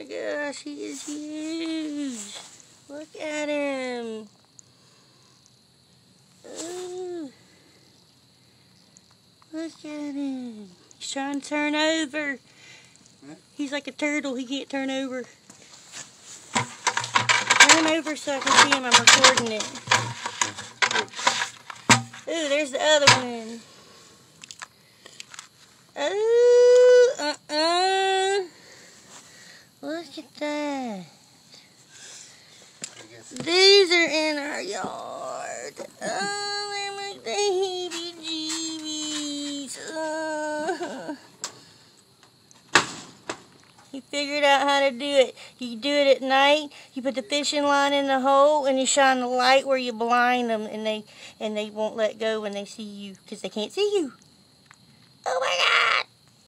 gosh, he is huge. Look at him. Ooh. Look at him. He's trying to turn over. He's like a turtle. He can't turn over. Turn over so I can see him. I'm recording it. Ooh, there's the other one. Ooh, Look at that. These are in our yard. Oh, they're my baby jeebies. He figured out how to do it. You do it at night. You put the fishing line in the hole and you shine the light where you blind them, and they won't let go when they see you because they can't see you. Oh my God!